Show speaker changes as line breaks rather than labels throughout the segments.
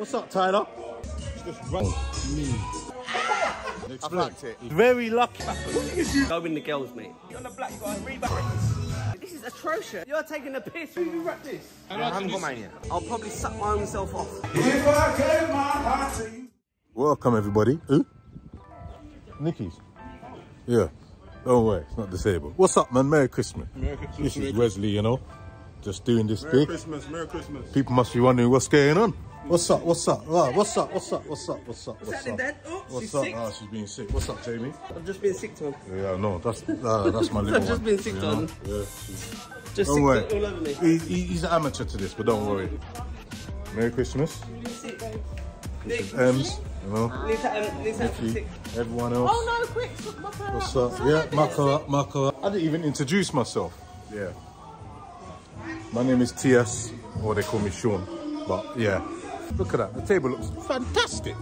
What's up, Tyler? Just run me.
I fucked it.
Very lucky.
Go win the girls, mate. You're on the black, you got a rebound. This is atrocious. You're taking a piss. Who you wrap this?
I haven't got mine yet.
I'll probably suck my own self off.
If I gave my heart to you.
Welcome, everybody. Who? Nicky's. Yeah. Don't worry, it's not disabled. What's up, man? Merry Christmas.
Merry Christmas.
This is Wesley, you know. Just doing this
Merry
big.
Christmas, Merry Christmas.
People must be wondering what's going on. What's up? What's up? Oh, what's up? What's up? What's up? What's up? What's up?
Dad? Oh,
What's
she's
up?
sick.
Oh, she's being sick. What's up, Jamie?
I've just been sick to him.
Yeah, no, that's my little
I've just
one,
been sick
you
to
know?
him.
Yeah.
Just
Don't
sick
worry.
all over me.
He's an amateur to this, but don't worry. Merry Christmas.
Sick, babe.
This is Ems, you know.
Sick.
Everyone else.
Oh no, quick!
What's up? Yeah, Maka. I didn't even introduce myself. Yeah. My name is TS, or they call me Sean. But yeah, look at that. The table looks fantastic.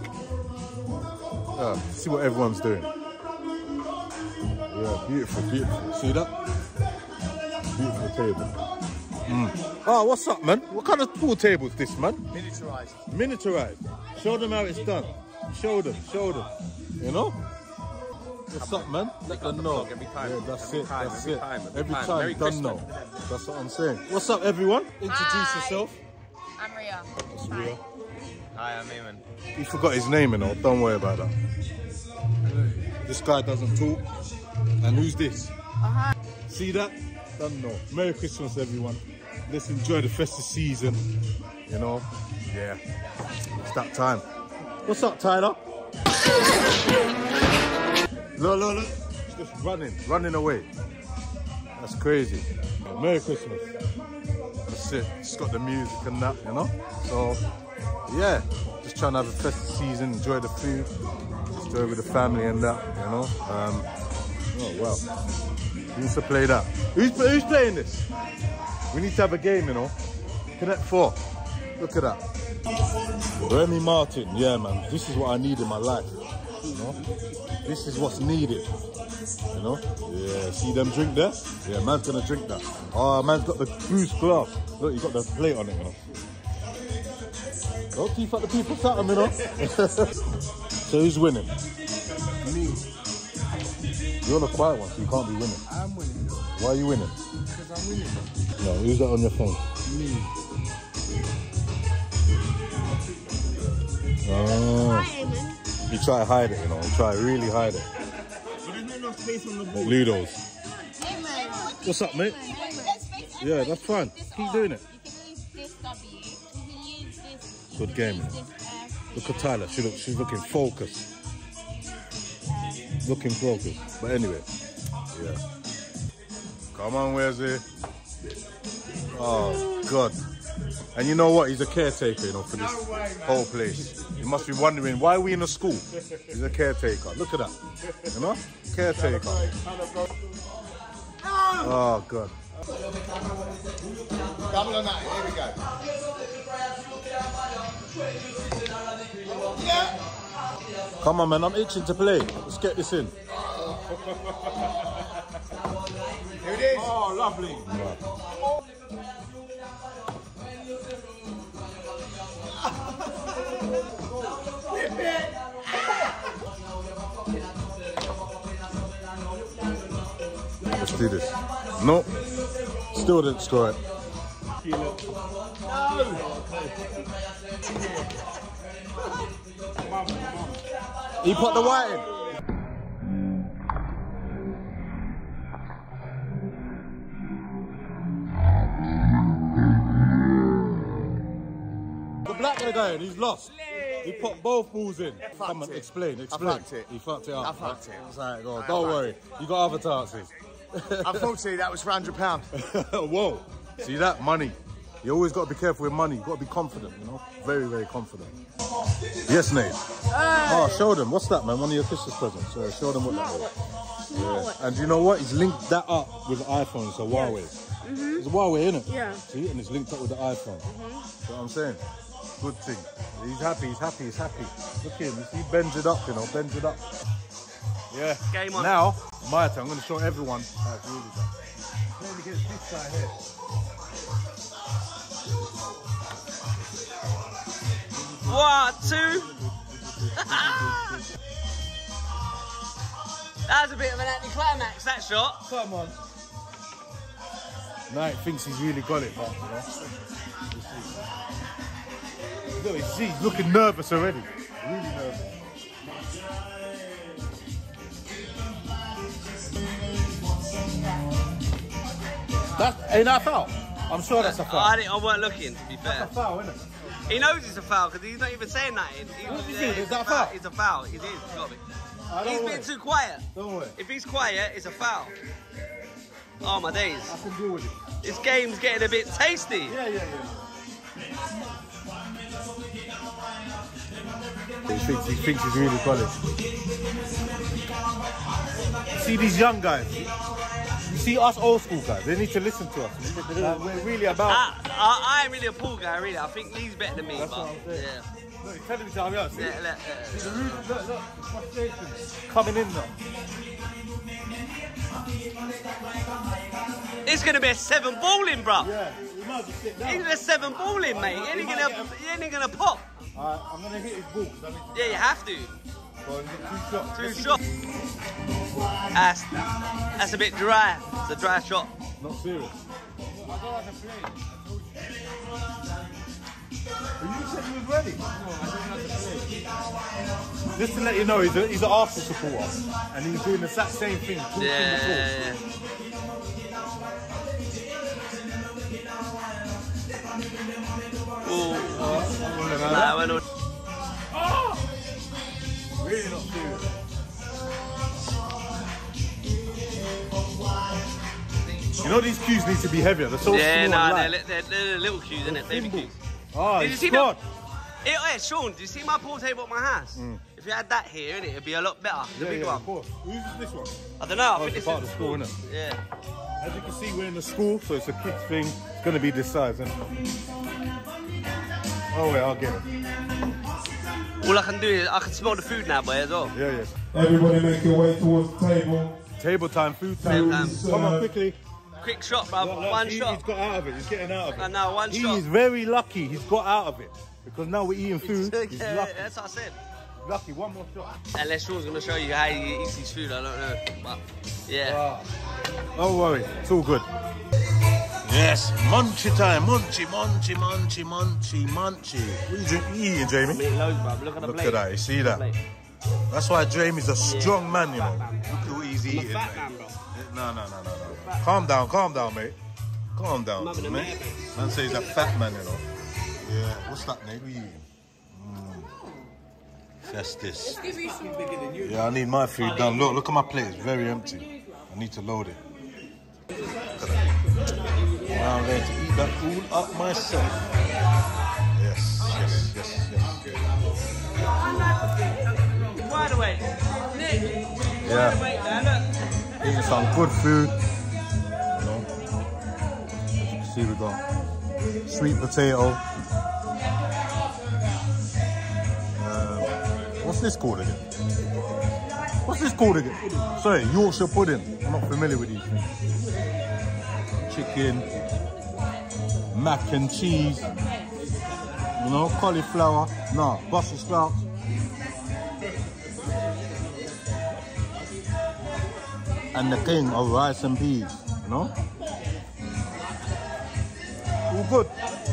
See what everyone's doing. Yeah, beautiful, beautiful. See that? Beautiful table. Oh, what's up, man? What kind of pool table is this, man?
Miniaturized.
Miniaturized. Show them how it's done. Show them. You know? What's up, man? Let them know.
Every time.
Yeah, that's
Every
it.
time,
That's
every
it.
time, every
Every
time.
time.
Merry
Done
Christmas.
now. That's what I'm saying. What's up, everyone? Introduce yourself.
I'm Ria.
That's Ria.
Hi, I'm Eamon.
He forgot his name, you know. Don't worry about that. This guy doesn't talk. And who's this? See that? Don't know. Merry Christmas, everyone. Let's enjoy the festive season. You know? Yeah. It's that time. What's up, Tyler? Look. Just running away. That's crazy. Merry Christmas. That's it. Just got the music and that, you know? So, yeah. Just trying to have a festive season, enjoy the food, enjoy with the family and that, you know? Oh, wow. Who needs to play that? Who's playing this? We need to have a game, you know? Connect 4. Look at that. Remy Martin. Yeah, man. This is what I need in my life. You know? This is what's needed. You know? Yeah. See them drink there? Yeah, man's gonna drink that. Oh, man's got the boost glass. Look, you got the plate on it, you know? Don't keep up the people something, you know? So who's winning?
Me.
You're the quiet one, so you can't be winning.
I'm winning.
Why are you winning?
Because I'm winning.
No, who's that on your phone?
Me.
Oh. You try to hide it, you know. You try to really hide it.
But there's not enough space on the board.
Ludo's. What's up, mate? Yeah, that's fine. Keep doing it. Good game, man. Look at Tyler. She's looking focused. Looking focused. But anyway, yeah. Come on, Wesley. Oh, God. And you know what? He's a caretaker, you know, for this whole place. You must be wondering, why are we in a school? He's a caretaker. Look at that. You know? Caretaker. Oh, God.
Double on that. Here we go. Yeah.
Come on, man. I'm itching to play. Let's get this in.
Here it is.
Oh, lovely.
Let's do this. No. Still didn't score it. He put the white in. The black guy, he's lost. He put both balls in. Come on, explain.
I fucked it.
He fucked it up.
I fucked it.
It's like, oh, don't worry. You got other chances.
Unfortunately, that was for £100.
Whoa. See that? Money. You always got to be careful with money. You got to be confident, you know? Very, very confident. Yes, Nate. Oh, show them. What's that, man? One of your Christmas presents. Show them what that is. Yeah. And you know what? He's linked that up with the iPhone. It's a Huawei. It's a Huawei, isn't it?
Yeah.
See? And it's linked up with the iPhone. That's what I'm saying. Good thing. He's happy. Look at him. He bends it up, you know? Bends it up. Yeah.
Game on.
Now, my turn. I'm going to show everyone how it's really done. Playing against this guy here.
1, 2. That was a bit of an anticlimax, that shot.
Come on. Knight thinks he's really got it, but you know. He's looking nervous already. Really nervous. Ain't that a foul? I'm sure that's a foul.
I weren't looking, to be fair.
That's a foul, isn't it?
He knows it's a foul because he's not even saying nothing.
What do you think? Is that a foul?
It's a foul. It is. It's got to be. He's been too quiet.
Don't worry.
If he's quiet, it's a foul. Oh my days.
I can deal with it.
This game's getting a bit tasty.
Yeah. He thinks he's really got it. See these young guys? You see us old school guys, they need to listen to us. We're really about
I ain't really a pool guy, really. I think Lee's better than me.
That's
but,
what I'm saying.
Yeah.
Look, he's telling me to hurry up. See?
Yeah.
Look, the frustration coming in now.
It's gonna be a 7 balling, bro.
Yeah, we might as well sit down.
He's a 7 balling, mate. He ain't gonna pop.
I'm gonna hit his ball.
Yeah, you have to.
Well, 2 shots.
2 shots. That's a bit dry. It's a dry shot.
Not serious. I don't have to play. You said he was ready. No, I don't have to play. Just to let you know, he's an Arsenal supporter, and he's doing the exact same thing.
Yeah. Nah, we're not.
Really not serious. You know these cues need to be heavier. They're so small.
They're little cues, isn't it? Baby cues.
Oh,
Did you see
scored.
Yeah, Sean, do you see my pool table at my house? If you had that here, innit, it'd be a lot better. The big one.
Of course. Who's this one?
I don't know. I
Oh,
think
it's
this
part
is
of the school, innit?
Yeah.
As you can see, we're in the school, so it's a kids thing. It's going to be this size, isn't it? Oh, wait, I'll get it.
All I can do is I can smell the food now, boy, as well.
Yeah.
Everybody make your way towards the table.
Table time, food time. Come on, quickly.
Quick shot, bro. One shot.
He's got out of it. He's getting out of it.
I know, one shot.
He's very lucky he's got out of it. Because now we're eating food. He's lucky.
That's what I said.
Lucky, one more shot.
Unless Sean's going to show you how he eats his food, I don't know. But, yeah.
Don't worry, it's all good. Yes, munchy time. Munchy. What are you eating, Jamie?
I'm eating loads, bro. Look at the plate.
Look at that, you see that? That's why Jamie's a strong man, you know. Look at what he's eating.
Fat man, bro.
No. Calm down, mate. Calm down, mate. Man says he's a fat man, you know. Yeah, what's that, mate? What are you eating? That's this. Yeah, I need my food done. Look at my plate. It's very empty. I need to load it. Now I'm going to eat that all up myself. Yes.
Wide awake.
Yeah. Eating some good food. You know. As you can see, we got sweet potato. What's this called again? Sorry, Yorkshire pudding. I'm not familiar with these things. Chicken, mac and cheese, you know, cauliflower, no, Brussels sprouts. And the king of rice and peas, you know? All good.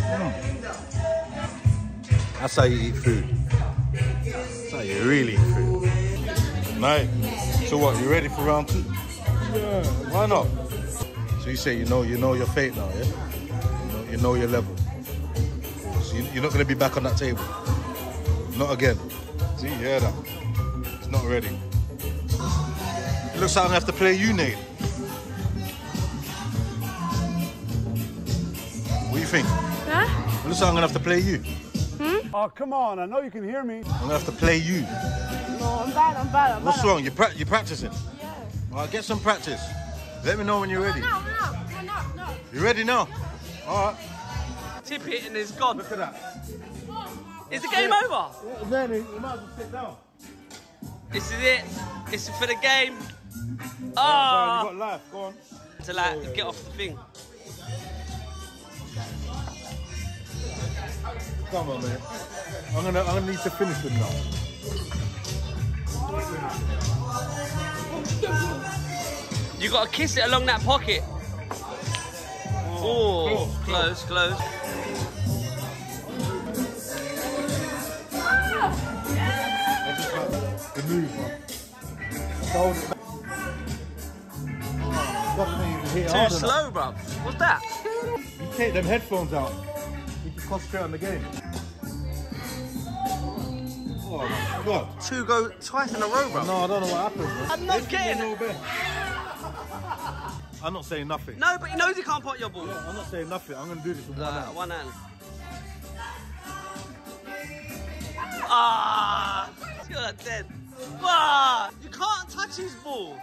That's how you eat food. That's how you really eat food. Right. So what, you ready for round 2? Yeah, why not? So you say you know your fate now, yeah? You know your level. So you're not going to be back on that table. Not again. See, you hear that? It's not ready. It looks like I'm going to have to play you, Nate. What do you think?
Huh?
It looks like I'm going to have to play you.
Oh, come on. I know you can hear me.
I'm going to have to play you.
No, I'm bad.
What's wrong? You practicing?
Yeah.
All right, get some practice. Let me know when you're ready.
No.
You ready now? All right.
Tip it and it's gone.
Look at that.
Is the game over?
Then you might as well sit down.
This is it. This is for the game.
You
Ah!
got life. Go on.
To like get off the thing.
Come on, man. I'm gonna need to finish it now.
You gotta kiss it along that pocket. Oh, close, close.
The move, man.
Too slow, bro. What's that?
You take them headphones out. You can concentrate on the game. Oh my God.
Two go twice in a row, bro.
No, I don't know what happened, man.
I'm not getting it.
I'm not saying nothing.
No, but he knows he can't pot your ball.
Yeah, I'm not saying nothing. I'm gonna do this with one hand.
One hand. Ah, you're dead. Ah, you can't touch his ball.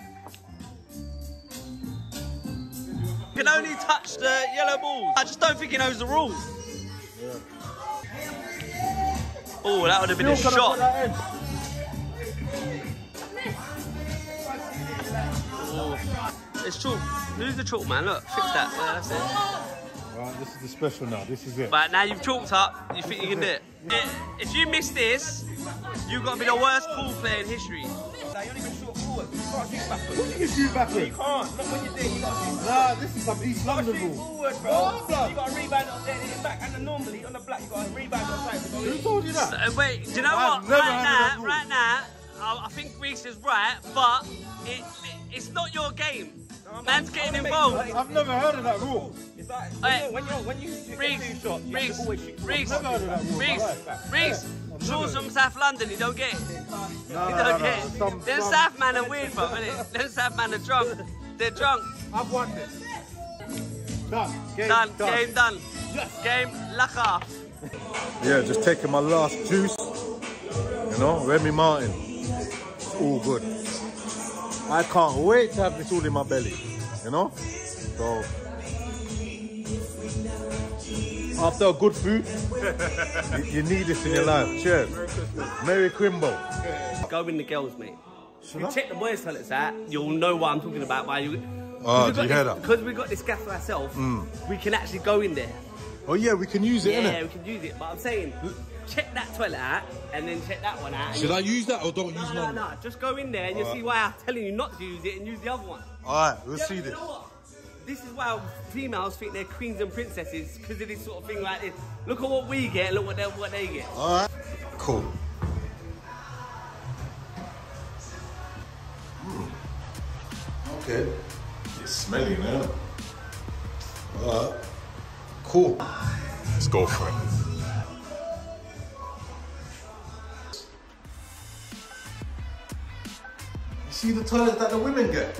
You can only touch the yellow balls. I just don't think he knows the rules.
Yeah.
Oh, that would have been a shot. Oh. It's chalk. Lose the chalk, man. Look, fix that. Yeah, that's it.
Right, this is the special now. This is it.
But now you've chalked up, you think you can do it. If you miss this, you've got to be the worst pool player in history.
You only been short forward. You can't shoot backwards.
What do you can shoot backwards?
You can't. Not when you're there. You got to shoot.
Nah, this is some East London
Shoot
rule.
forward, bro. You got to rebound up there and hit it back. And then normally on the black, you got to rebound on side.
Who told you that?
Wait, do you know
I've
what?
never had
Right now, I think Reese is right, but it's not your game. Man's getting involved.
I've never heard of that rule.
It's like when you hit
Reese,
two shots, you have to always shoot.
Reese, Shaw's from South London, you don't get it. You don't get it. Them South man are weird, bro, innit? Them South man are drunk. They're drunk.
I've won this. Done. Game
Done.
Yes.
Game luck off.
Yeah, just taking my last juice. You know, Remy Martin. It's all good. I can't wait to have this all in my belly. You know? So, after a good food, you need this in your life. Cheers. Merry Crimbo.
Go in the girls, mate. You check the boys' toilets out, you'll know what I'm talking about.
Oh, do you hear that?
Because we've got this gas for ourselves, we can actually go in there.
Oh yeah, we can use it, innit?
Yeah, we can use it. But I'm saying, check that toilet out, and then check that one out.
Should I use that or don't use none?
No. Just go in there, and you'll see why I'm telling you not to use it, and use the other one.
Alright, we'll see this.
You know what? This is why females think they're queens and princesses, because of this sort of thing like this. Look at what we get, and look what they get.
Alright, cool. Okay. It's smelly now. Alright. Cool. Let's go for it. You see the toilets that the women get?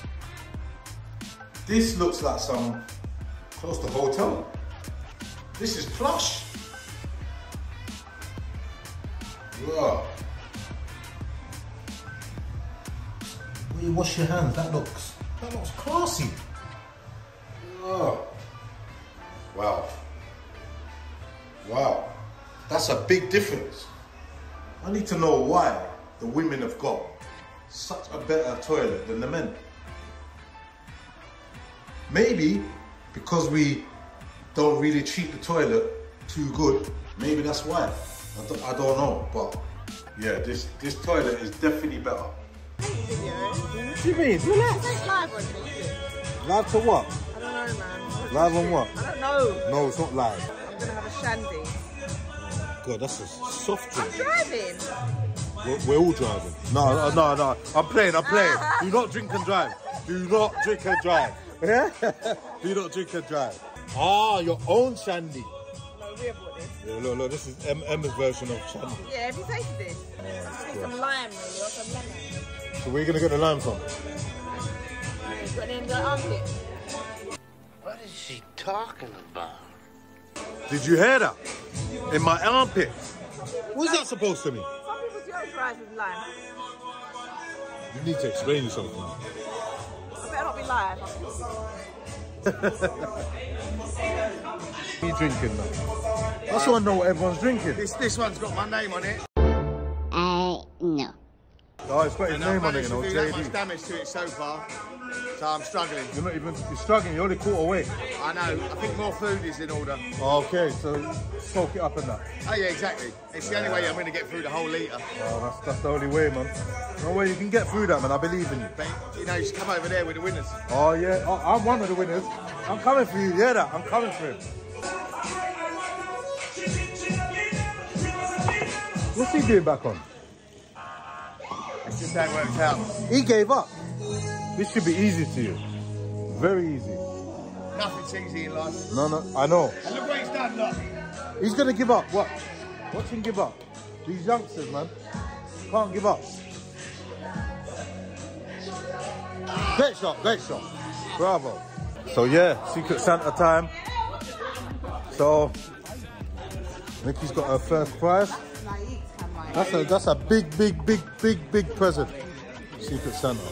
This looks like some close to hotel. This is plush. Yeah. When you wash your hands, that looks classy. Oh. Wow. Wow. That's a big difference. I need to know why the women have got such a better toilet than the men. Maybe because we don't really treat the toilet too good. Maybe that's why. I don't know, but yeah, this toilet is definitely better. What do you mean? Relax.
It's live on it.
Live to what?
I don't know, man.
Live on what?
I don't know.
No, it's not live.
I'm gonna have a shandy.
God, that's a soft drink.
I'm driving.
We're all driving. No. I'm playing. Do not drink and drive. Do not drink and drive. Yeah? Do not drink and drive. Ah, your own shandy.
No, we have bought this.
Yeah, look, this is Emma's version of shandy.
Yeah, have you tasted this? Just need some lime, really, or some lemon.
So where are you going to get the lime from?
Put it in the armpit.
What is she talking about?
Did you hear that? In my armpit. What's that supposed to mean?
Some people deodorize with lime.
You need to explain yourself now.
I better not be live.
What are you drinking now? That's why I know what everyone's drinking.
This one's got my name on it.
No.
Oh, it's got his
And
name
I've
on it,
managed
you know,
to do that
JD.
much damage to it so far, so I'm struggling.
You're struggling, you're only quarter away.
I know, I think more food is in order.
Okay, so soak it up and that.
Oh yeah, exactly. It's the only way I'm going to get through the whole litre.
Oh, that's the only way, man. No way you can get through that, man. I believe in you.
But, you know, you should come over there with the winners.
Oh, yeah. Oh, I'm one of the winners. I'm coming for you. Yeah, that. I'm coming for him. What's he doing back on?
It's just how it works out.
He gave up. This should be easy to you. Very easy.
Nothing's easy in life.
No, I know.
And look what he's done, look.
He's going to give up. What? Watch him give up. These youngsters, man, can't give up. Great shot, great shot. Bravo. So yeah, Secret Santa time. So Nikki's got her first prize. That's a big present. Secret Santa.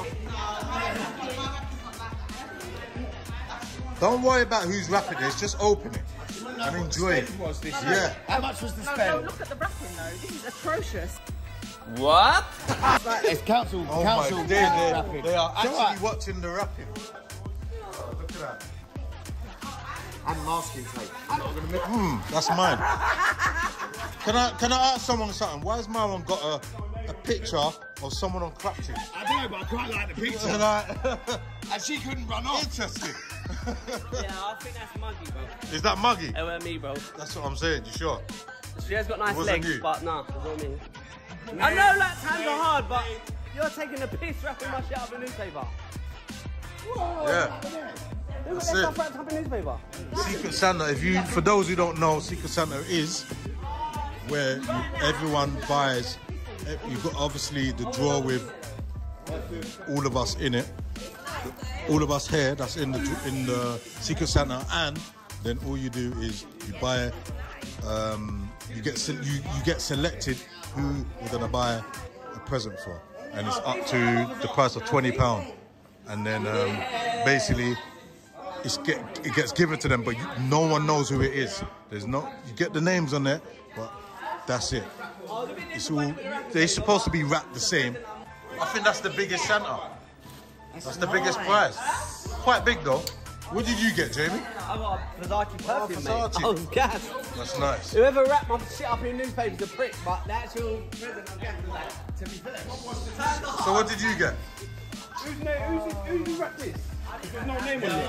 Don't worry about who's wrapping this, just open it and enjoy it. Yeah.
How much was the spend?
No, look at the wrapping though. This is atrocious.
What?
It's council
Oh
council
my,
wrapping.
they are
It's all
actually
right.
watching the wrapping. Look at that.
And masking tape. I'm not gonna miss.
That's mine. Can I ask someone something? Why has Marlon got a picture of someone on crutches?
I don't know, but I quite like the picture. And she couldn't run off.
Interesting.
Yeah, I think that's Muggy, bro.
Is that Muggy?
It wasn't me, bro.
That's what I'm saying. You sure?
She has got nice
Wasn't
legs,
you?
but nah, it wasn't me. I know, like, hands are hard, but you're taking the piss wrapping my shit up in newspaper.
Yeah.
Who got
That's
their
it.
stuff wrapped up in newspaper?
Secret Santa, for those who don't know, Secret Santa is where everyone buys. You've got obviously the drawer with all of us in it, all of us here. That's in the Secret Santa, and then all you do is you buy. You get selected who you're gonna buy a present for, and it's up to the price of £20, and then basically. It gets given to them, but no one knows who it is. You get the names on there, but that's it. It's all, they're supposed to be wrapped the same. I think that's the biggest Santa. That's the biggest prize. Quite big though. What did you get, Jamie?
I got a Versace perfume, mate.
Versace.
I was gassed.
That's nice.
Whoever wrapped my shit up in newspapers is a prick, but the actual present I'm getting like, to be fair.
So what did you get?
Who's wrapped this? There's no name on it.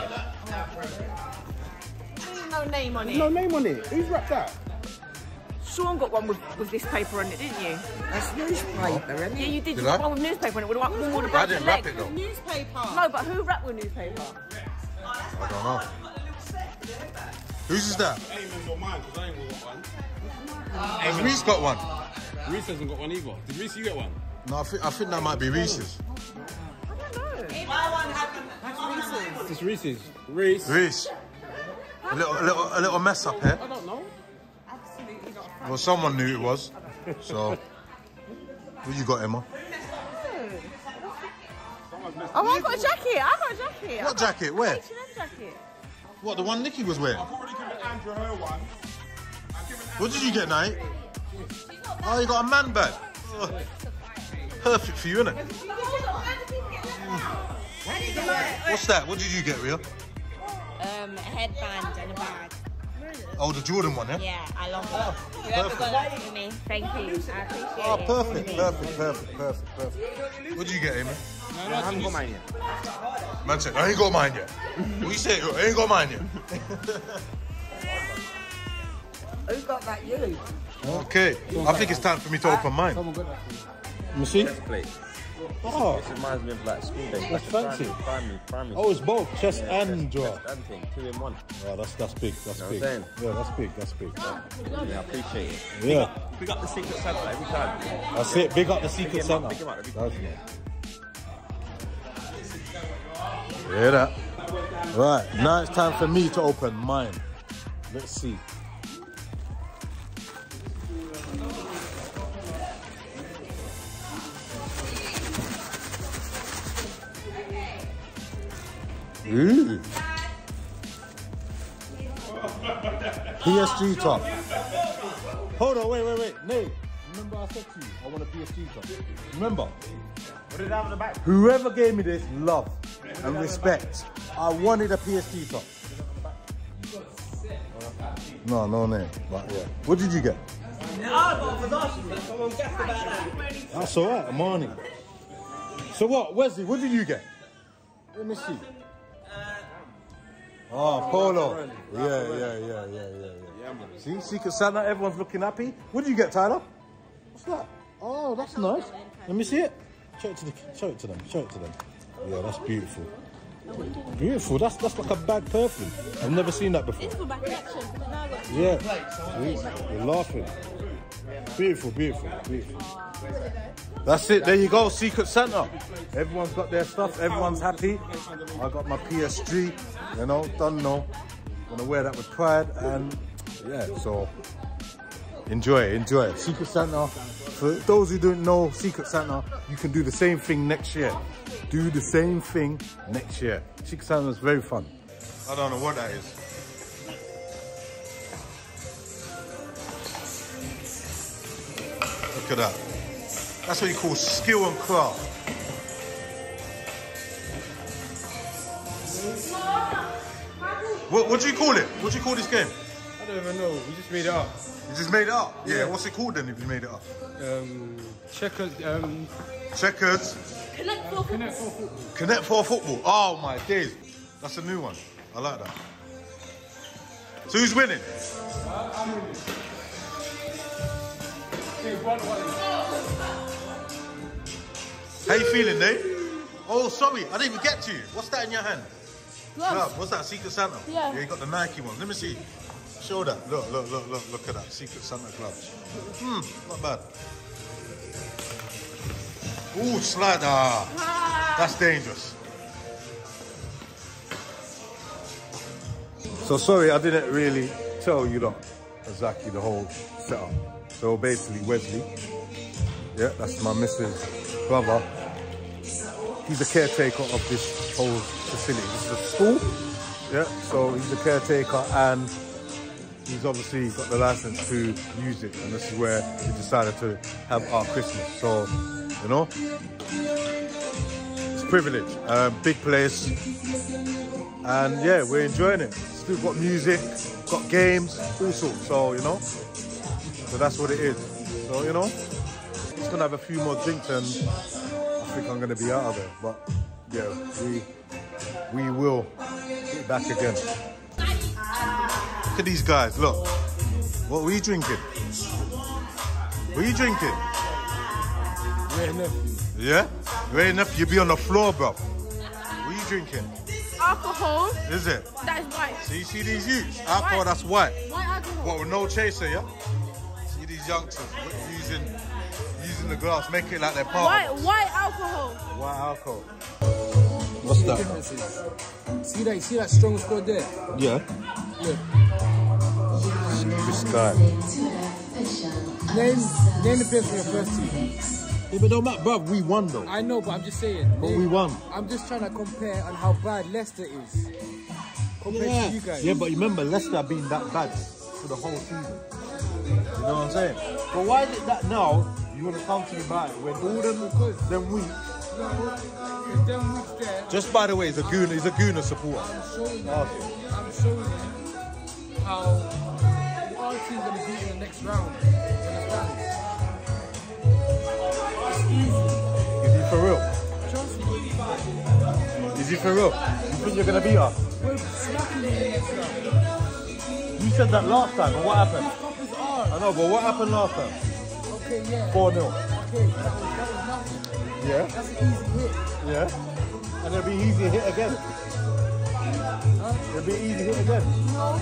There's no name on
There's
it.
no name on it. Who's wrapped that?
Sean got one with this paper on it, didn't you?
That's newspaper, isn't
Yeah,
it?
you did.
Did
You
I?
got one with newspaper on it. With all the
I
broken
didn't wrap
legs.
it though.
Newspaper.
No, but who wrapped with newspaper?
I don't know. Whose is that?
Eamon's or mine, because I ain't got one.
Has Reese got one?
Reese hasn't got one either. Did Reese, you get one?
No, I think that might be Reese's.
It's Reese's. Reese.
Reese. A little mess up here.
I don't know.
Absolutely not.
Well, someone knew it was. So, what you got, Emma?
Oh, I got a jacket.
What jacket? Where?
H&M jacket.
What, the one Nikki was wearing?
I've already given Andrew her one.
What did you get, Nate? Oh, you got a man bag. Oh, perfect for you, innit? What's that? What did you get, Ria?
A headband and a bag.
Oh, the Jordan one, yeah?
Yeah, I love it. Whoever got that for me, thank you. I appreciate
Oh,
it.
perfect. What did you get, Amy?
I haven't got mine yet.
Man said, I ain't got mine yet. What you say? I ain't got mine yet.
Who got that? You?
Okay, I think it's time for me to open mine.
Someone got that for you.
Let me see. Oh,
This reminds me of like school days.
That's fancy.
Primary.
Oh, it's both chest and drawer.
Chest and thing, 2 in 1.
Oh, that's big. That's
Know what
big.
I'm saying?
Yeah, that's big.
Yeah, I appreciate it.
Yeah,
Pick up the Secret Santa every time.
that's it. Big up the Secret
him up,
Santa.
pick him up, every
That's it. Hear that? Right, now it's time for me to open mine. Let's see. Ooh. PSG top. Hold on, wait. Nate, Remember I said to you, I want a PSG top. Remember?
What did it have in the back?
Whoever gave me this, love and respect. I wanted a PSG top. No, no name, but yeah. What did you get?
Someone guessed about that.
That's alright, Amani. So what, Wesley, what did you get? Let me see. Oh, Polo. Yeah. See, Secret Santa, everyone's looking happy. What did you get, Tyler? What's that? Oh, that's nice. Let me see it. Show it to them. Yeah, that's beautiful. Beautiful. That's like a bag perfume. I've never seen that before.
It's for my collection.
Yeah. You're laughing. Beautiful. That's it. There you go. Secret Santa. Everyone's got their stuff. Everyone's happy. I got my PSG. You know, don't know. Gonna wear that with pride. And yeah, so enjoy it. Secret Santa. For those who don't know Secret Santa, you can do the same thing next year. Do the same thing next year. Secret Santa is very fun. I don't know what that is. Look at that. That's what you call skill and craft. What do you call it? What do you call this game?
I don't even know. We just made it up.
You just made it up? Yeah. What's it called then if you made it up?
Checkers.
Checkers. Connect for football. Oh my days. That's a new one. I like that. So who's winning?
I'm winning.
How you feeling, Dave? Oh, sorry, I didn't even get to you. What's that in your hand?
Gloves.
What's that? Secret Santa?
Yeah.
Yeah, you got the Nike one. Let me see. Show that. Look at that. Secret Santa gloves. Not bad. Ooh, slide. That's dangerous. So sorry, I didn't really tell you lot exactly the whole setup. So basically, Wesley, yeah, that's my missus' brother. He's the caretaker of this whole facility. This is a school, yeah. So he's the caretaker, and he's obviously got the license to use it. And this is where we decided to have our Christmas. So, you know, it's a privilege. Big place, and yeah, we're enjoying it. Still got music, got games, all sorts. So you know, so that's what it is. So you know, just gonna have a few more drinks and I think I'm gonna be out of there. But yeah, we will get back again. Look at these guys. Look, what were you drinking? What are you drinking? Yeah? You ain't enough. You be on the floor, bro. What are you drinking?
Alcohol.
Is it?
That is white.
So you see these youths? Alcohol, that's white.
White alcohol.
What, with no chaser, yeah? See these youngsters using the glass, make it like they're part of it.
White alcohol.
White alcohol. What's that?
See that strong squad there?
Yeah.
Look.
This guy.
Name the players for your first team.
Yeah, but no matter, bruv, we won though.
I know, but I'm just saying.
But we won.
I'm just trying to compare on how bad Leicester is compared to you guys.
Yeah, but remember, Leicester have been that bad for the whole season. You know what I'm saying? But why is it that now you want to come to me about it when all them weeks?
Them weeks there.
Just by the way, he's a Gooner supporter.
I'm showing you.
Okay.
I'm showing you how our team's gonna be in the next round.
Is he for real?
Trust me.
Is he for real? You think you're gonna beat us?
We're smacking in the next round.
You said that last time, but what happened?
Cup is ours.
I know, but what happened last time?
Okay, yeah.
4-0.
Okay, that was nothing.
Yeah.
That's an easy hit.
Yeah. And it'll be easy hit again.
Huh?
It'll be easy hit again.
No.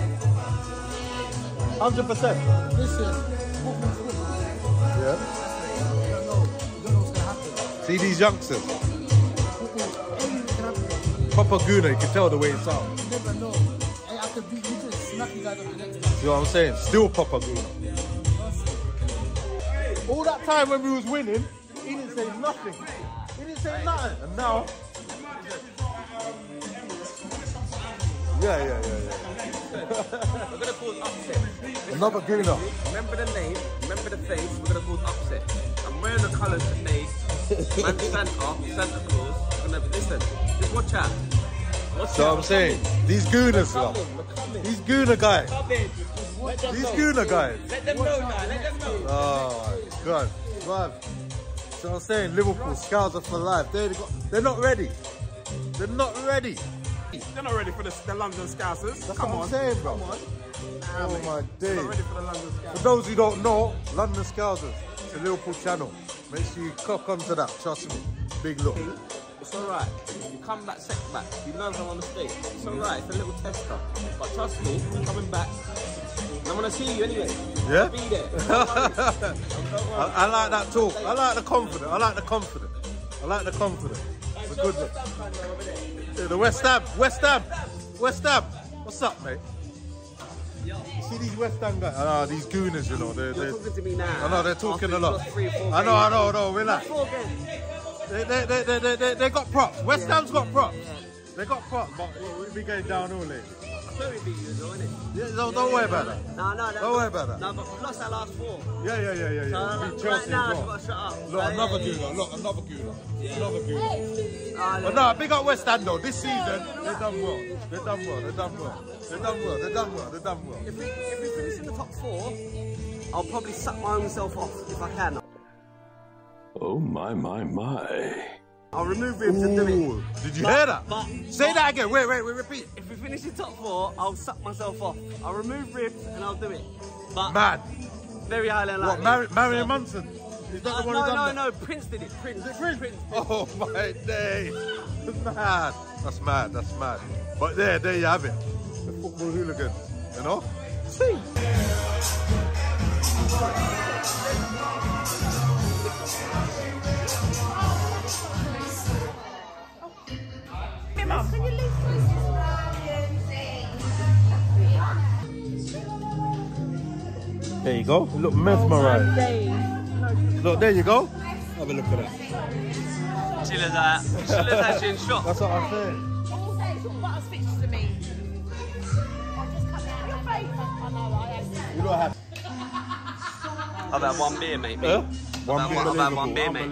100%.
Listen, football's football.
Yeah.
You don't know what's gonna happen.
See these youngsters?
Football, anything can happen.
Proper Gooner, you can tell the way it sounds.
You never know. Hey, I could beat you, just smack you guys up the next time.
You know what I'm saying? Still proper Gooner. All that time when we was winning, he didn't say nothing. He didn't say nothing. And now... Yeah.
listen. We're gonna cause upset.
Another gooner.
Remember the name, remember the face, we're gonna cause upset. I'm wearing the colours today. Man Santa Claus. We're gonna listen. Just watch out.
So I'm saying, these gooners, these gooner guys. These gooner guys.
Let them know now, let them know.
Oh, God. God. So I'm saying, Liverpool, Scouts are for life. They're not ready. They're not ready.
They're not ready for the London Scousers.
That's
Come
what
on.
I'm saying, bro.
Come on.
Oh my
They're
days.
not ready for the London Scousers.
For those who don't know, London Scousers, it's a Liverpool channel. Make sure you clock onto that, trust me. Big look.
It's alright. You come back, set back. You learn from a mistake. It's alright. It's a little tester. But trust me, I'm coming back. And I'm gonna see you anyway.
Yeah?
I'll be there.
I like that talk. I like the confidence. I like the confidence. I like the confidence. It's a good look. The West Ham. West Ham. West Ham. What's up, mate? You see these West Ham guys? I know, these gooners, you know.
You're talking to me now.
I know, they're talking a lot.
After 3 or 4
I know, relax. They got props. West Ham's got props. They got props, but we'll be going down all late.
Very big, though, isn't it?
Yeah, don't worry about that.
No,
don't worry about that.
No, but we lost our last 4.
Yeah.
So,
Beat Chelsea
now,
as
you've
well.
got to shut up.
Look, another gooner. Look, another gooner. Another gooner.
Oh,
But no, big up West Ham though. This season, they've done well. They've done well. They've done well. They've done well. They've done well. They've done well.
If we finish in the top 4, I'll probably suck my own self off if I can.
Oh my.
I'll remove ribs and do it.
Did you hear that? Say that again. Wait, repeat.
If we finish in top 4, I'll suck myself off. I'll remove ribs and I'll do it. But
Mad.
very highly unlikely.
What, Marilyn Manson? Is that the one who done that?
No, Prince did it. Prince.
Oh my day. Mad. That's mad. That's mad. But there you have it. The football hooligans, you know? See.
Can you leave
There you go. Look mesmerised. Look, there you go. Have a look at that.
Chilla's actually in shock.
That's what I'm saying. You don't have.
I've had one beer, mate.
Huh?
I've had one beer, mate.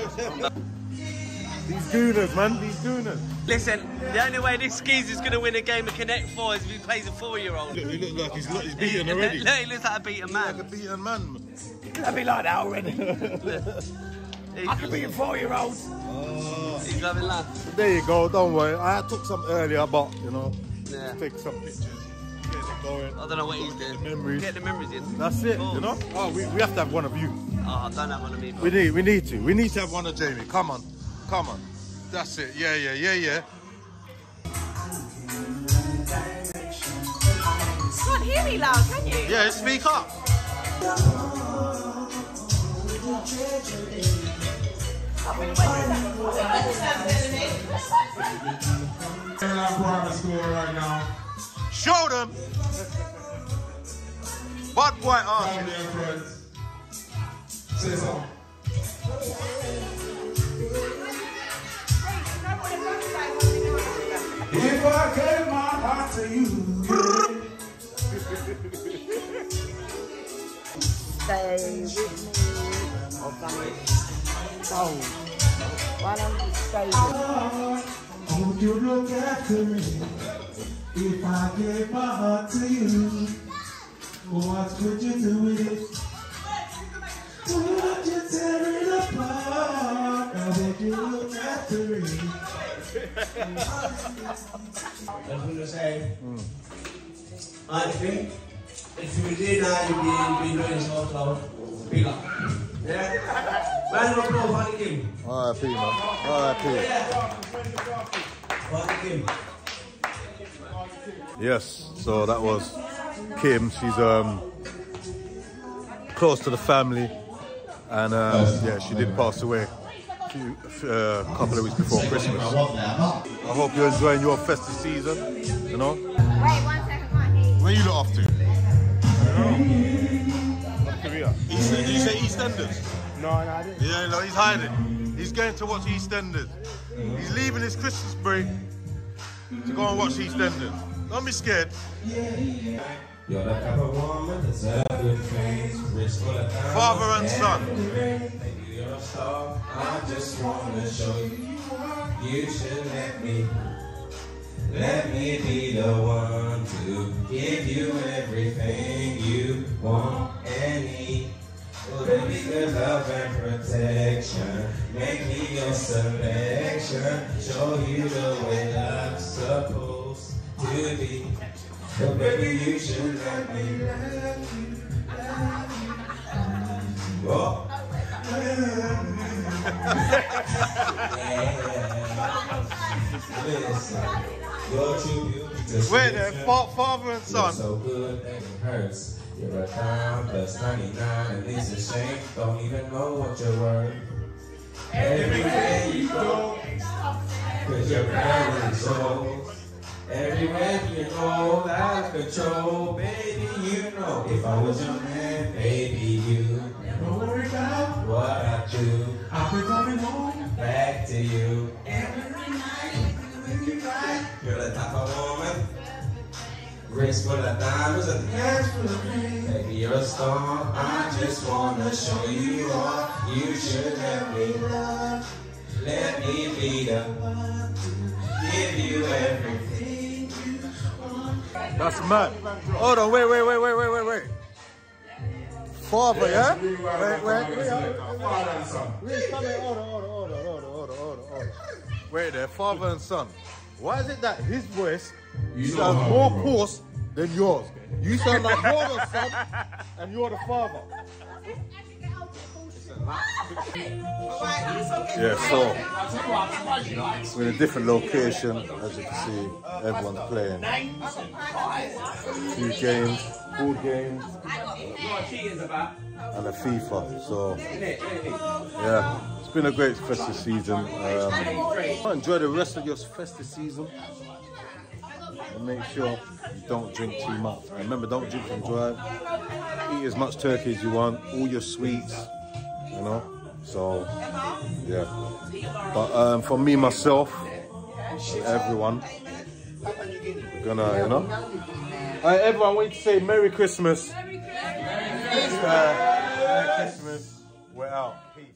These gooners, man. These gooners.
Listen, the only way this skeezer's going to win a game of Connect 4 is if he plays a 4-year-old.
Look, he looks like he's beaten already.
Look, he looks like a beaten man.
Like a beaten man.
I'll be like that already. I could be a 4-year-old.
He's loving life.
There you go. Don't worry. I took some earlier, but you know, take some pictures. Get it going.
I don't know what he's doing.
Get the memories.
Get the memories in.
That's it. You know. Oh, we have to have one of you.
Oh, I don't have one of me. Bro.
We need to. We need to have one of Jamie. Come on. That's it. Yeah.
Can't hear me loud, can you?
Yeah, speak up.
Primary school right now.
Show them. Bad boy
Come
Archie.
there, friends. Say something. If I gave my heart to you,
Stay with me. Oh, why don't you stay with me?
would you look after me? If I gave my heart to you, what would you do with it? Would you tear it apart? Or would you look after me?
I'm going to say, I think if you did that, you'd be doing so loud. Big up. Yeah? Round of applause for the Kim.
R.I.P. man. R.I.P.
For the Kim.
Yes, so that was Kim. She's close to the family, and yeah, she did pass away a couple of weeks before Christmas. I hope you're enjoying your festive season. You know.
Wait, 1 second, can't hear you.
Where you lot off to? Korea. Did you say EastEnders?
No, I didn't.
Yeah, no, he's hiding. He's going to watch EastEnders. He's leaving his Christmas break to go and watch EastEnders. Don't be scared.
You're the type of woman that's a good things.
Father and son.
You're a star. I just wanna show you. You should let me be the one to give you everything you want and need. Let me good love and protection. Make me your selection. Show you the way love's supposed to be. So baby, you should let me love you. Oh.
Wait there, father and son.
You're so good that it hurts. You're a dime plus 99, and it's a shame. Don't even know what you're worth. Everywhere you go, cause you're carrying souls. Everywhere you go, out of control, baby, you know. If I was your man, baby, you never worry about what I do. I'll be coming home back to you every night. You're the type of woman, wrist full of diamonds and hands full of rings. Baby, you're a star. I just wanna show you all. You should let me love. Let me be the one to give you everything you want.
That's mad. Hold on, wait. Father, yeah? Wait.
Father and son.
Hold on. Wait there, father and son. Why is it that his voice
You
sounds
know
more
how,
coarse than yours? You sound like you're the son and you're the father. Yeah, so we're in a different location, as you can see. Everyone's playing a few games, board games, and a FIFA. So yeah, it's been a great festive season. Enjoy the rest of your festive season, and make sure you don't drink too much. And remember, don't drink and drive. Eat as much turkey as you want, all your sweets, you know. So yeah, but for me, myself, everyone, we're gonna, you know. Alright, everyone, I want you to say Merry Christmas. Merry Christmas. Merry Christmas. We're out. Peace.